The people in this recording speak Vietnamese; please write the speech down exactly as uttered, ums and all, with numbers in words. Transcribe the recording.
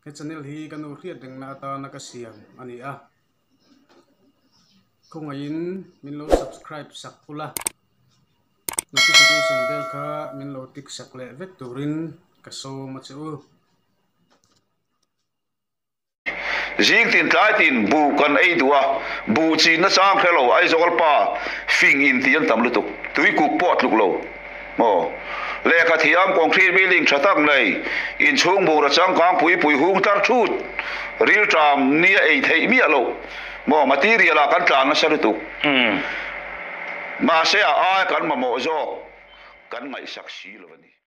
he channel hi kan u riat deng na ta na ka siam ani a khung in min lo subscribe sak pula notification bell kha min lo tik sak le vek turin ka so ma chu Jing tin tlai tin bu kan ei duwa bu chi na sang khelo ai zol pa fing in tian tam lutuk tui ku pot luk lo mo le kha thiam concrete building thatak nei in chung bu ra chang kang pui pui hung tar thut real tram ni ei thei mi alo mo material kan tlang na sa lutuk hm ma se a kan ma mo zo kan ngai sak si lo ni